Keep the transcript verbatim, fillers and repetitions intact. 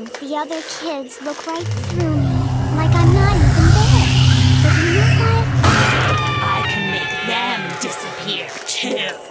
Sometimes the other kids look right through me, like I'm not even there. But you know what? I can make them disappear, too.